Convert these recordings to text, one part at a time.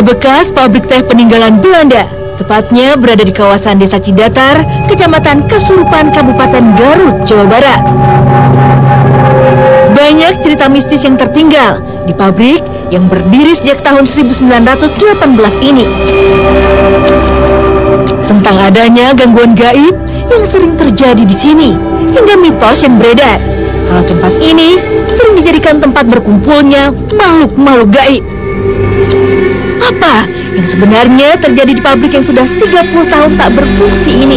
bekas pabrik teh peninggalan Belanda, tepatnya berada di kawasan Desa Cidatar, Kecamatan Kasurupan, Kabupaten Garut, Jawa Barat. Banyak cerita mistis yang tertinggal di pabrik yang berdiri sejak tahun 1918 ini. Tentang adanya gangguan gaib yang sering terjadi di sini, hingga mitos yang beredar kalau tempat ini sering dijadikan tempat berkumpulnya makhluk-makhluk gaib. Apa yang sebenarnya terjadi di pabrik yang sudah 30 tahun tak berfungsi ini?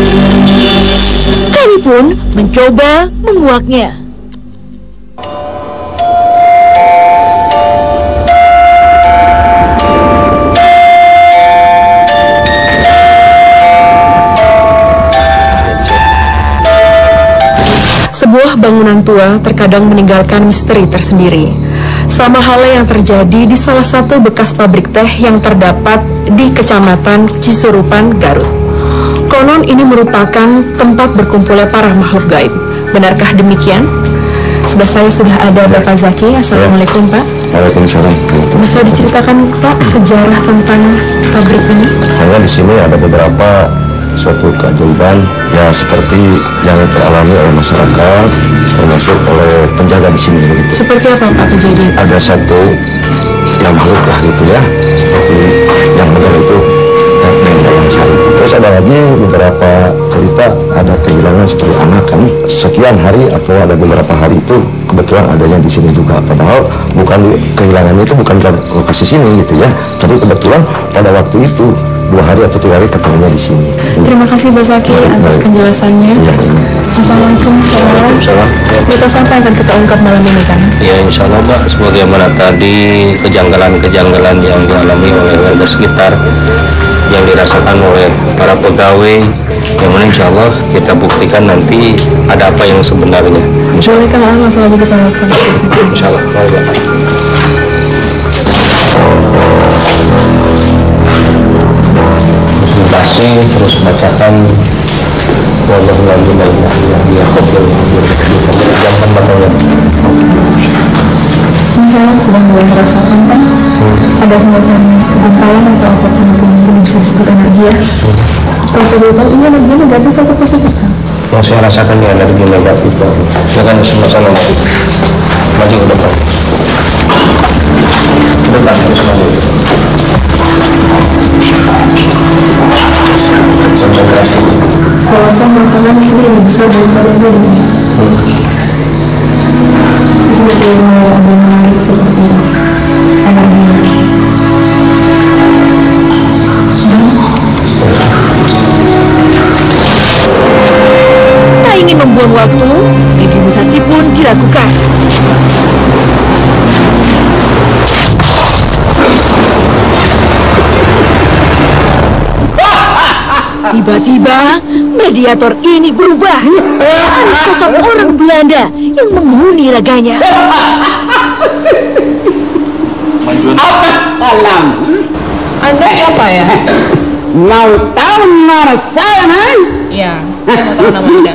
Kami pun mencoba menguaknya. Sebuah bangunan tua terkadang meninggalkan misteri tersendiri. Sama halnya yang terjadi di salah satu bekas pabrik teh yang terdapat di Kecamatan Cisurupan, Garut. Konon ini merupakan tempat berkumpulnya para makhluk gaib. Benarkah demikian? Sebelah saya sudah ada Bapak Zaki. Assalamualaikum, Pak. Waalaikumsalam. Bisa diceritakan, Pak, sejarah tentang pabrik ini? Hanya di sini ada beberapa suatu keajaiban ya seperti yang teralami oleh masyarakat, termasuk oleh penjaga di sini begitu. Seperti apa, Pak, kejadian? Ada satu yang makhluk lah gitu ya, seperti yang benar itu yang sari. Terus ada lagi beberapa cerita ada kehilangan seperti anak kan sekian hari atau ada beberapa hari itu kebetulan adanya di sini juga. Padahal bukan kehilangan itu bukan di lokasi sini gitu ya, tapi kebetulan pada waktu itu 2 hari atau 3 hari ketemunya di sini. Terima kasih Pak Zaki atas penjelasannya. Ya. Assalamualaikum. Waalaikumsalam. Mitos apa yang akan kita ungkap malam ini, kan? Ya, insya Allah, Mbak, sebagaimana tadi kejanggalan-kejanggalan yang dialami oleh warga sekitar, yang dirasakan oleh para pegawai, yang mana insya Allah kita buktikan nanti ada apa yang sebenarnya. Boleh kan langsung aja kita lakukan. Insya Allah. Masih terus bacakan wallahul a'lam jangan matanya. Misalnya sudah mulai merasakan, kan ada semacam kebentalan atau apapun mungkin bisa disebut energi ya. Kalau saya bilang ini energi negatif atau positif, kan? Yang saya rasakan ya energi negatif, jangan sama-sama maju ke depan. Depan terus maju. Konsentrasi. Kalau saya merasakan di sini lebih besar daripada ini. Seperti ada menarik seperti energi. Tak ingin membuang waktu, imunisasi pun dilakukan. Tiba-tiba, mediator ini berubah. Ada sosok orang Belanda yang menghuni raganya. Apa salam? Anda siapa ya? Mau tahu nama saya, kan? Iya, saya mau tahu nama Anda.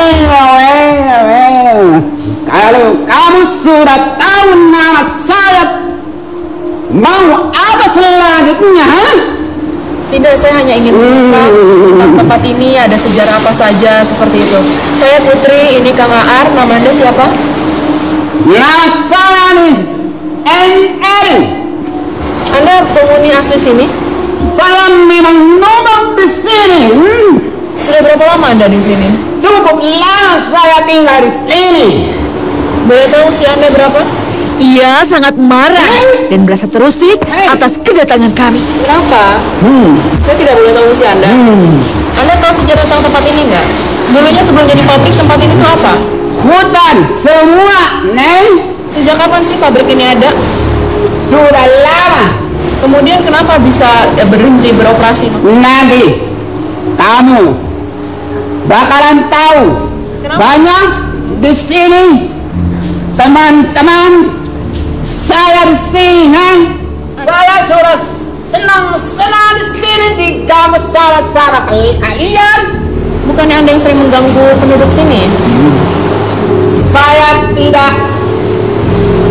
Well. Kalau kamu sudah tahu nama saya, mau apa selanjutnya, ha? Tidak, saya hanya ingin mengungkap tentang tempat ini ada sejarah apa saja seperti itu. Saya Putri, ini Kang Aar. Nama Anda siapa? Nama saya nih NL. Anda penghuni asli sini? Saya memang nomor di sini. Sudah berapa lama Anda di sini? Cukup lama saya tinggal di sini. Boleh tahu usia Anda berapa? Ia sangat marah dan merasa terusik atas kedatangan kami. Kenapa? Saya tidak boleh tahu usia Anda. Anda tahu sejarah tentang tempat ini nggak? Dulunya sebelum jadi pabrik tempat ini tuh apa? Hutan semua, Neng. Sejak kapan sih pabrik ini ada? Sudah lama. Kemudian kenapa bisa berhenti beroperasi? Nanti kamu bakalan tahu. Kenapa? Banyak di sini teman-teman saya di sini, kan? Saya sudah senang-senang di sini diganggu sama-sama kalian. Bukannya Anda yang sering mengganggu penduduk sini? Saya tidak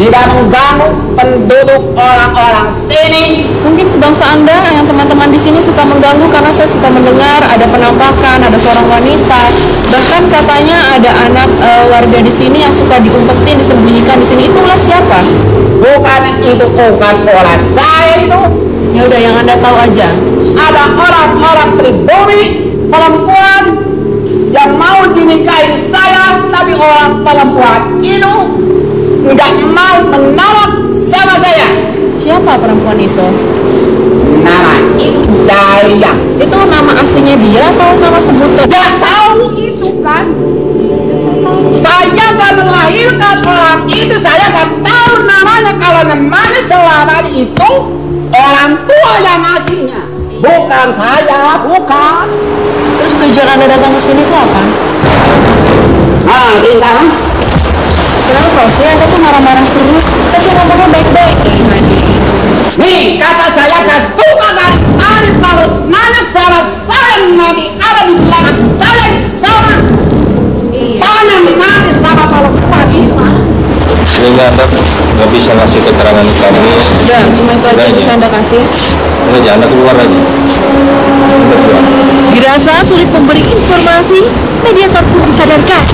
tidak mengganggu penduduk orang-orang sini. Mungkin sebangsa Anda yang teman-teman di sini suka mengganggu karena saya suka mendengar ada penampakan, ada seorang wanita. Bahkan katanya ada anak warga di sini yang suka diumpetin, disembunyikan di sini. Itulah siapa? Bukan itu, bukan orang saya itu. Ya udah, yang Anda tahu aja. Ada orang-orang pribumi, perempuan yang mau dinikahi saya, tapi orang perempuan itu nggak mau menolak sama saya. Siapa perempuan itu? Nama itu Dayang. Itu nama aslinya dia atau nama sebutan? Gak tahu itu kan? Saya kan melahirkan orang itu, saya gak tahu namanya. Kalau namanya selama itu orang tua yang ngasihnya, bukan saya, bukan. Terus tujuan Anda datang ke sini itu apa? Rintang. Kenapa sih Anda tuh marah-marah terus? Kasih ngomongnya baik-baik dari tadi. Nih, kata saya gak suka dari tadi terus nanya sama saya, nanti ada di belakang saya sama. Tanya nanti sama perempuan itu. Sehingga Anda nggak bisa ngasih keterangan kami. Udah, cuma itu aja yang bisa Anda kasih. Udah, Anda keluar aja. Anda keluar. Dirasa sulit memberi informasi, mediator pun disadarkan.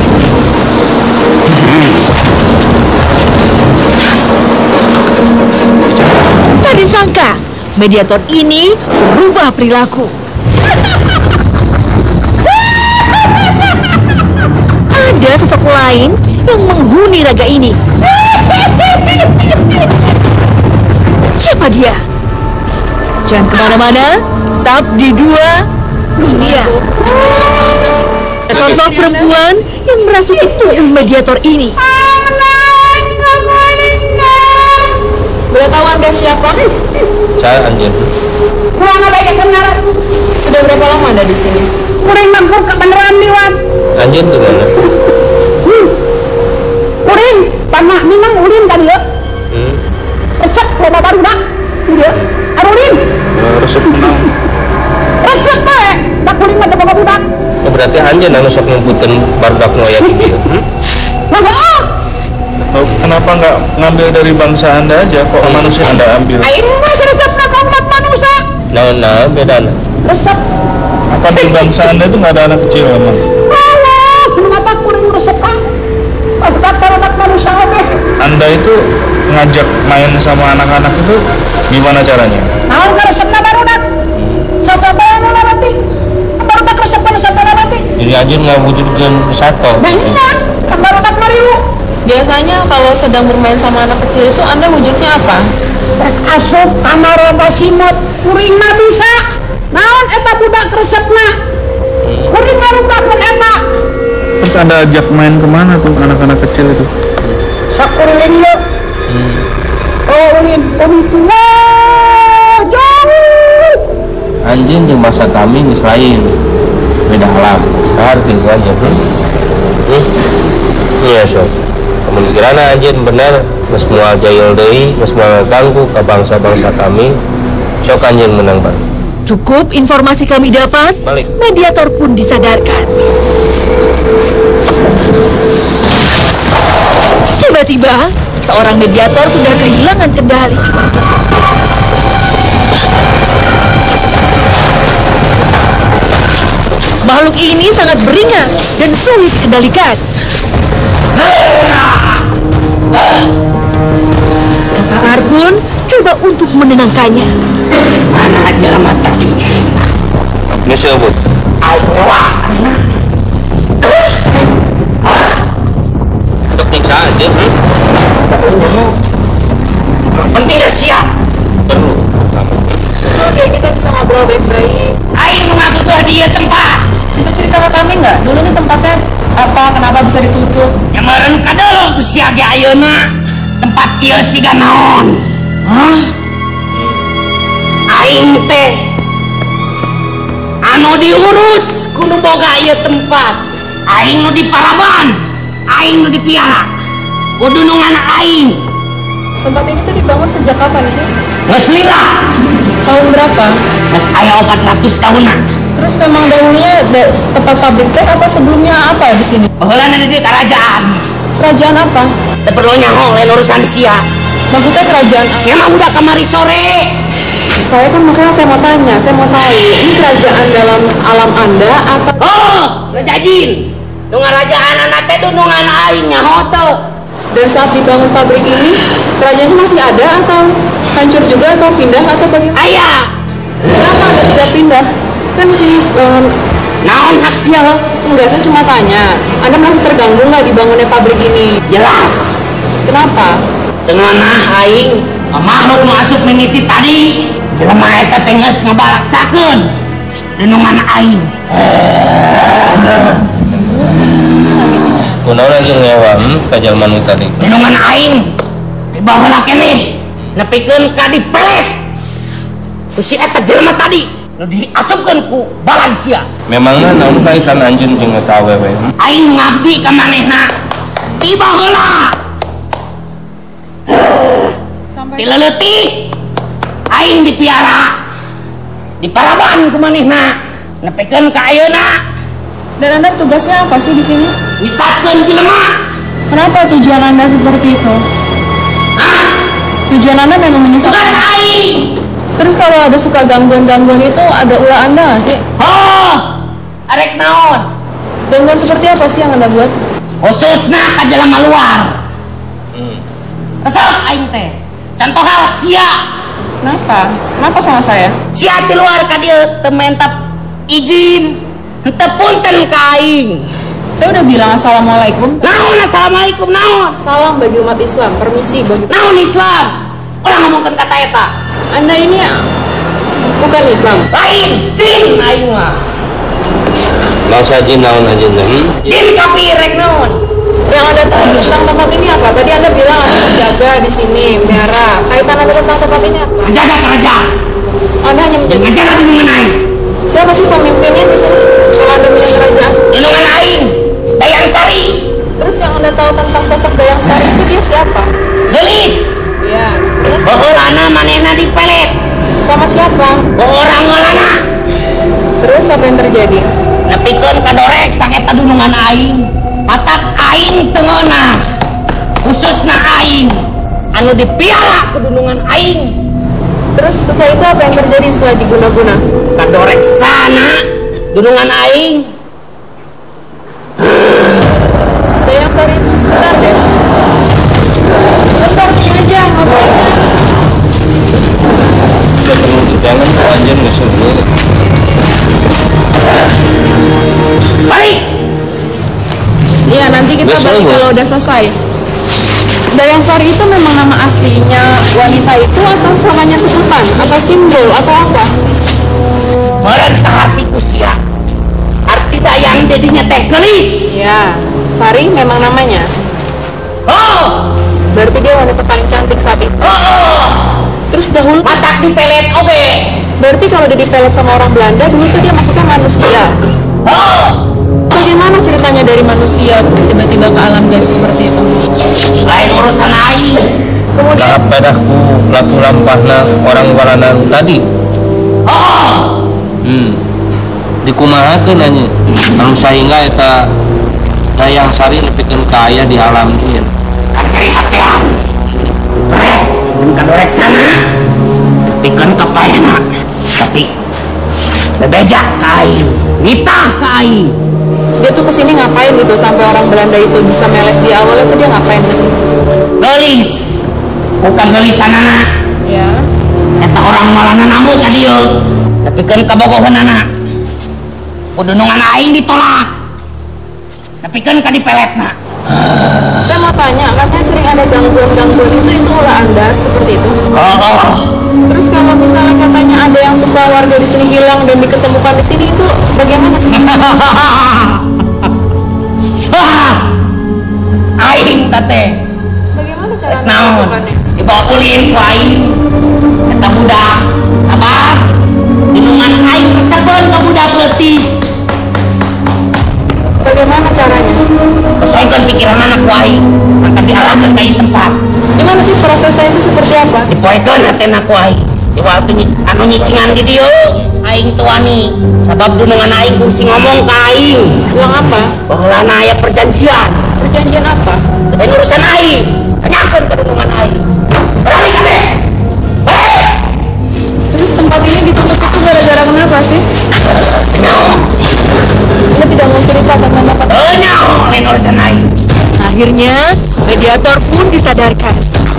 Tak disangka, mediator ini berubah perilaku. Ada sosok lain yang menghuni raga ini. Siapa dia? Jangan kemana-mana, tetap di Dua Dunia. Sosok perempuan yang merasuki tubuh mediator ini. Boleh tahu Anda siapa? Saya Anjir. Kurang ada yang benar. Sudah berapa lama Anda di sini? Kurang mampu kebenaran liwat. Anjir di mana? Kurang tanah minang ulin kali ya. Resep loba baru dak. Iya. Arulin. Resep menang. Resep bae. Dak kuring mah loba budak. Oh, berarti Anjir anu sok ngumputin barudak nu aya di dieu. Oh, kenapa nggak ngambil dari bangsa Anda aja? Kok manusia Anda ambil? Aing mah resepna ka umat manusia. Nah, bedana. Resep. Apa di bangsa Anda itu nggak ada anak kecil emang? Allah, nu mata kuring resep ka. Anak manusia oke. Anda itu ngajak main sama anak-anak itu gimana caranya? Naon ka resepna barudak? Sasabayan nu nanti. Barudak resepna nanti. Jadi Anjir ngawujudkeun sato. Banyak. Kan barudak marilu. Biasanya kalau sedang bermain sama anak kecil itu Anda wujudnya apa? Rek asup kamar rada simut, kuring mah bisa. Naon eta budak resepna? Kuring ngarubakeun eta. Terus Anda ajak main kemana tuh anak-anak kecil itu? Sakuring ye. Oh, ulin, tua jauh. Anjing di masa kami geus lain. Beda alam. Arti itu aja tuh. Iya, Sob. Kemungkinan Anjir benar geus moal jayel deui, geus moal ganggu ke bangsa-bangsa kami. Sok Anjir menang, Bang. Cukup informasi kami dapat, Balik. mediator pun disadarkan. Tiba-tiba, seorang mediator sudah kehilangan kendali. Makhluk ini sangat beringat dan sulit dikendalikan. Kakak Arkun coba untuk menenangkannya. Mana jelema tadi? Ini siapa? Untuk nyiksa aja, Penting siap. Oke, kita bisa ngobrol baik-baik. Aing mengaku dia tempat. Bisa cerita ke kami nggak? Dulu ini tempatnya apa? Kenapa bisa ditutup? Yang meren kadalo tu siaga ayeuna. Tempat ieu siga naon? Hah? Aing teh anu diurus kudu boga ieu tempat. Aing nu di Paraban, aing nu di Piala. Kudu nu nganak aing. Tempat ini tuh dibangun sejak kapan sih? Geus lila. Tahun berapa? Geus aya 400 tahunan. Terus memang dahulunya tempat pabrik teh apa sebelumnya apa di sini? Baheula di kerajaan. Kerajaan apa? Teu perlu nyaho lain urusan sia. Maksudnya kerajaan apa? Sia mah udah kamari sore. Saya kan makanya saya mau tanya, saya mau tahu ini kerajaan dalam alam Anda atau Oh, Raja Jin. Nu ngarajaan anak teh dunungan aing nyaho teu. dan saat dibangun pabrik ini kerajaannya masih ada atau hancur juga atau pindah atau bagaimana? Aya. Kenapa Anda tidak pindah? Kan di sini Naon hak sia lo? enggak, saya cuma tanya. Anda masih terganggu nggak dibangunnya pabrik ini? Jelas. Kenapa? Dengan aing makhluk nu asup mimiti tadi jelema eta teh geus ngabalaksakeun dunungan aing. Kunaon anjing ngewam ka jalma nu tadi? Dunungan aing dibaheula keneh nepikeun ka dipelet ku si eta jelema tadi nu diasupkeun ku balansia. Memangna naon kaitan anjeun jeung eta awewe? Aing ngabdi ka manehna dibaheula tileleutik aing dipiara diparaban ku manehna nepikeun ka ayeuna. Dan Anda tugasnya apa sih di sini? Nyesatkeun jelema. Kenapa tujuan Anda seperti itu? Hah? Tujuan Anda memang Tugas menyesatkan. aing. Terus kalau ada suka gangguan-gangguan itu ada ulah Anda nggak sih? Oh, arek naon? Gangguan seperti apa sih yang Anda buat? Khususna ka jelema luar. Resep aing teh. Contoh hal sia. Kenapa? Kenapa sama saya? Sia di luar ka dieu teu mentap izin. Henteu punten ka aing. Saya udah bilang assalamualaikum. Naon assalamualaikum naon? Salam bagi umat Islam, permisi bagi. Naon Islam? Orang ngomongkeun kata eta. Anda ini bukan Islam. Lain jin aing mah. Masa jin naon anjeun teh? Jin kapirek naon? Yang Anda tahu tentang tempat ini apa? Tadi Anda bilang Anda menjaga di sini, merah. Kaitan Anda tentang tempat ini apa? Menjaga kerajaan. Anda hanya menjaga. Menjaga dunungan aing. Siapa sih pemimpinnya di sini? Kalau Anda punya kerajaan. Dunungan aing. Dayang Sari. Terus yang Anda tahu tentang sosok Dayang Sari itu dia siapa? Gelis. Iya. Terus Baheulana manehna dipelet. sama siapa? Orang ngalana. Terus apa yang terjadi? Nepikeun ka dorek saeta dunungan aing. Matak aing teu ngeunah. Khususna aing anu dipiara ku dunungan aing. Terus setelah itu apa yang terjadi setelah diguna-guna? Ka dorek sana dunungan aing. Dayang Sari itu sebentar deh. Sebentar ini aja ngobrolnya. Jangan anjeun geus seueur. Balik. Iya, nanti kita Besok, balik Bu. kalau udah selesai. Dayang Sari itu memang nama aslinya wanita itu atau samanya sebutan atau simbol atau apa? Meureun ka hatiku sia. Arti dayang dedinya teh gelis. Ya, Sari memang namanya. Oh, Berarti dia wanita paling cantik saat itu. Terus dahulu, matak dipelet oge. berarti kalau dia dipelet sama orang Belanda dulu tuh dia masuknya manusia. Oh, Bagaimana ceritanya dari manusia tiba-tiba ke alam gaib seperti itu? lain urusan aing. Kemudian Nah, pedahku laku lampahna orang walanan tadi. Oh, Dikumahakeun anjeun. Anu saingga eta Dayang Sari nepikeun ka aya di alam jin. kan kari hatean. Rek, mun ka dorek sana. Pikeun ka paehna. Tapi bebejak ka aing. Nitah ka aing. dia tuh kesini ngapain gitu sampai orang Belanda itu bisa melek di awalnya tuh dia ngapain kesini? Gelis. Bukan gelisanana. Ya. Eta orang malana namu ka dieu. Nepikeun ka bogoheunana. Kudunungan aing ditolak. Nepikeun ka dipeletna. Saya mau tanya, katanya sering ada gangguan-gangguan itu ulah Anda seperti itu. Oh, Terus kalau misalnya katanya ada yang suka warga di sini hilang dan diketemukan di sini itu bagaimana sih? aing teh Bagaimana cara Anda naon melakukannya? dibawa ulin ku aing eta budak sabar dunungan aing resebeun ka budak leutik Bagaimana caranya? kesoikeun pikiran anak ku aing sangka dialahkeun ka ieu tempat Gimana sih prosesnya itu seperti apa? dipoekeun hatena ku aing di waktu anu nyicingan di dieu aing teu wani sabab dunungan aing kungsi ngomong ka aing Bilang apa? baheulana aya perjanjian Perjanjian apa? Ini urusan aing. Tanyakan ke hubungan aing. Berani kami. Baik. Terus tempat ini ditutup itu gara-gara kenapa sih? Anda tidak mau cerita tentang tempat ini? Ini urusan aing. Akhirnya, mediator pun disadarkan.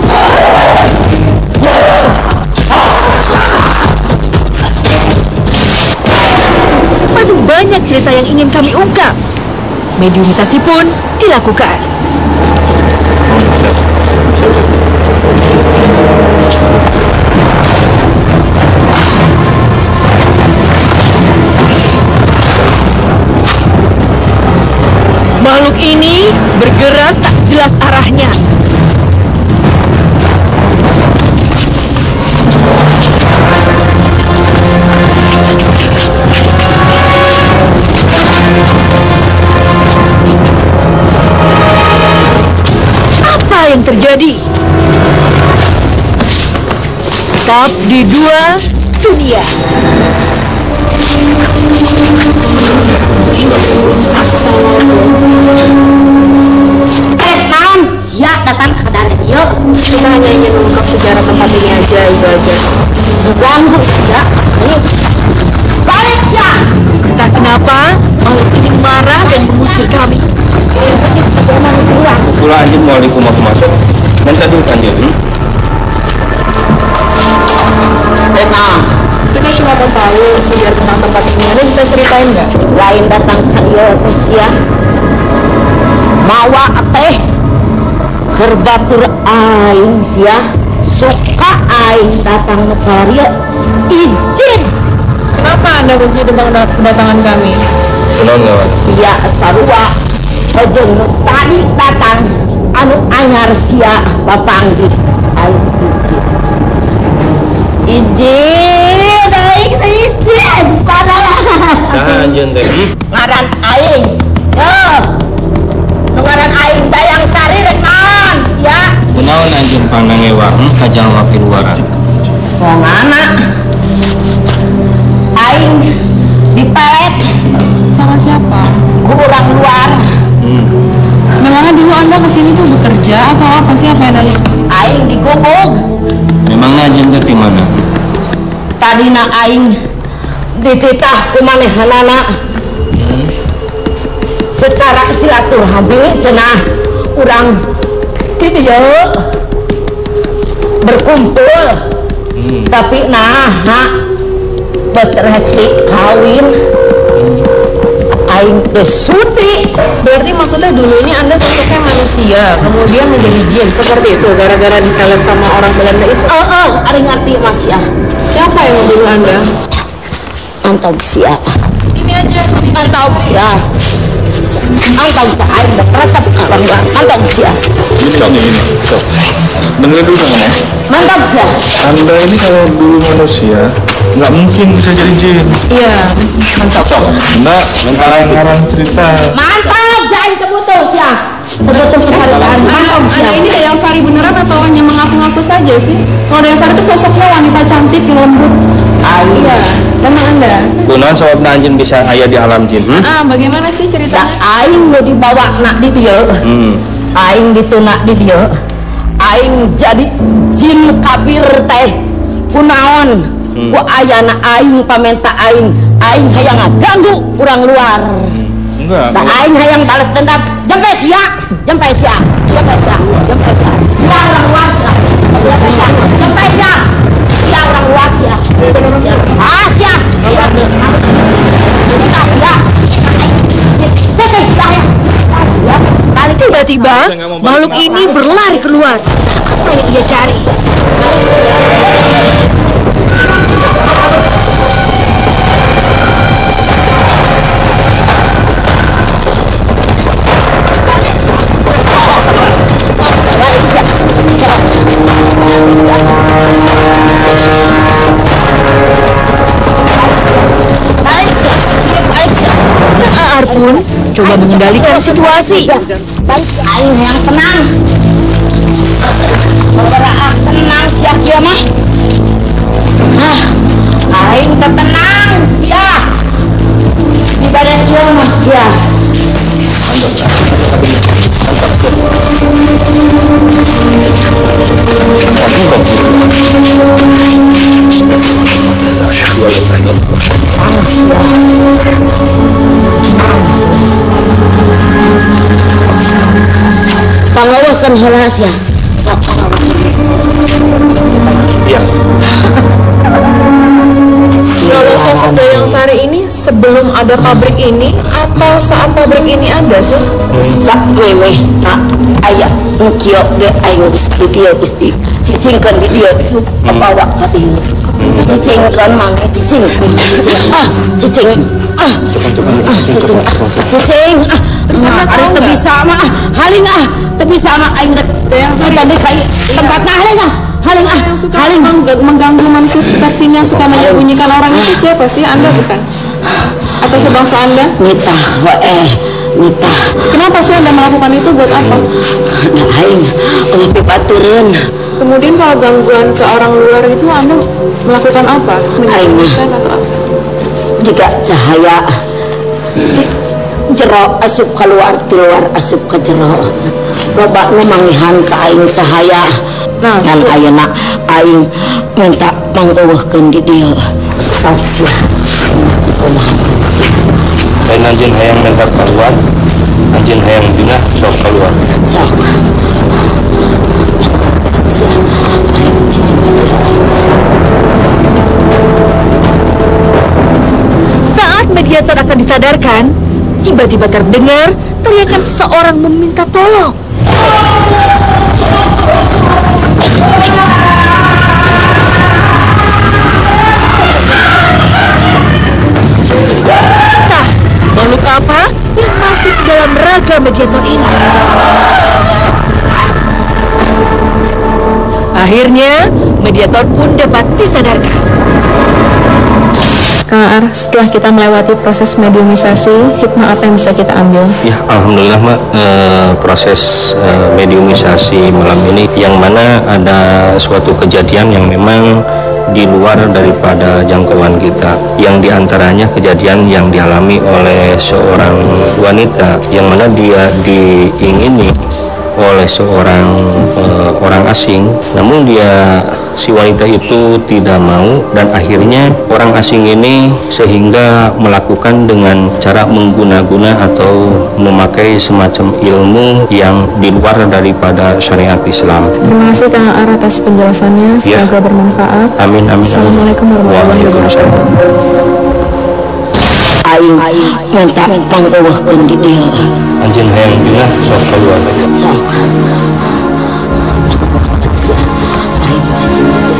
Masih banyak cerita yang ingin kami ungkap. Mediumisasi pun dilakukan. Makhluk ini bergerak tak jelas arahnya. Apa yang terjadi? Tetap di dua dunia. Siap datang ke dari dia. Kita hanya ingin mengungkap sejarah tempat ini aja, itu aja. Ganggu siap. Balik siap. Entah kenapa, makhluk ini marah dan mengusir kami. Pula anjing mau aku masuk. Minta dulu anjing. Kita cuma mau tahu sejarah tentang tempat ini. Anda bisa ceritain nggak? Lain datang ke dia siap. Mawa teh kerbatur aing sia suka aing datang negara izin. Kenapa Anda benci tentang kedatangan kami? Kenal nggak? Sia sarua ojeng nu tadi datang anu anyar sia bapanggih aing izin aing izin padahal Nah anjing teh. ngaran aing ngaran aing dayang sari rek man sia Kunaon anjing pandang ewa, kajang wapi luaran. ngana aing dipelet Sama siapa? ku orang luar Memangnya dulu Anda kesini tuh bekerja atau apa sih? Apa yang Anda lihat? aing digubug Memangnya anjing teh di mana? tadina aing dititah ku manehanana secara silaturahmi cenah urang di dieu berkumpul tapi naha betreki kawin aing teu sudi. Berarti maksudnya dulu ini Anda bentuknya manusia, kemudian menjadi jin, seperti itu, gara-gara dikalian sama orang Belanda itu. Ari ngerti Mas ya. Siapa yang membunuh Anda? Antog sia. Sini aja, sini. Antog sia. Antog sia aing da resep ka bangga. Antog sia. Ini. Dengerin dulu sama Mas. Mantap sia. Anda ini kalau dulu manusia, nggak mungkin bisa jadi jin. Iya. Mantap. Mbak, ngarang cerita. Mantap sia aing kebutuh sia. Kebutuh kehargaan. Mantap sia. Anda ini Dayang Sari beneran atau hanya mengaku-ngaku saja sih? Kalau Dayang Sari itu sosoknya wanita cantik, lembut. Iya, memang Anda. Kunaon sababna anjing bisa aya di alam jin? Bagaimana sih Da ceritanya? aing nu dibawa nak di dieu. Aing ditunak di dieu. Aing jadi jin kabir teh. Kunaon? Ku ayana aing pamenta aing hayang ngaganggu urang luar. Enggak. Da aing hayang balas dendam. Jempe sia. Sia urang luar sia. Jempe sia. Sia urang luar sia. Ah sia. Kita sia. Tiba-tiba, makhluk ini berlari keluar. Apa yang ia cari? Aar pun coba mengendalikan situasi. Aing yang tenang. Bergerak tenang sia kieu mah. Aing teh tenang sia. Di badan kieu mah sia. Iya. Kalau sosok Dayang Sari ini sebelum ada pabrik ini atau saat pabrik ini ada sih? Sak wewe nak ayah mukio ge ayo istri dia isti cicingkan di dia itu bawa ke dia cicingkan mangke cicing cicing terus apa bisa mah haling bisa mah aing tadi kayak tempatnya haling Mengganggu manusia sekitar sini yang suka menyembunyikan orang itu siapa sih? Anda bukan? Atau sebangsa Anda? Nita Kenapa sih Anda melakukan itu? Buat apa? nah aing oleh pipatureun Kemudian kalau gangguan ke orang luar itu Anda melakukan apa? Menyembunyikan atau apa? jika cahaya jero asup keluar keluar asup ke jero loba nu mangihan ke aing cahaya dan ayeuna aing minta mangeuweuhkeun di dieu sok sia Dan anjeun hayang mentar keluar, anjeun hayang dina sok keluar. sok sia aing cicing Saat mediator akan disadarkan, tiba-tiba terdengar teriakan seseorang meminta tolong. Entah makhluk apa yang masuk dalam raga mediator ini. Akhirnya, mediator pun dapat disadarkan. Kang Ar, setelah kita melewati proses mediumisasi, hikmah apa yang bisa kita ambil? Ya, alhamdulillah Mbak, proses mediumisasi malam ini yang mana ada suatu kejadian yang memang di luar daripada jangkauan kita, yang diantaranya kejadian yang dialami oleh seorang wanita yang mana dia diingini oleh seorang orang asing, namun si wanita itu tidak mau, dan akhirnya orang asing ini sehingga melakukan dengan cara mengguna-guna atau memakai semacam ilmu yang di luar daripada syariat Islam. Terima kasih Kang Ar atas penjelasannya, semoga bermanfaat. Amin, amin. Assalamualaikum warahmatullahi wabarakatuh. aing minta mangeuweuhkeun di dieu Anjeun hayang dina sok keluar. sok sia aing cicing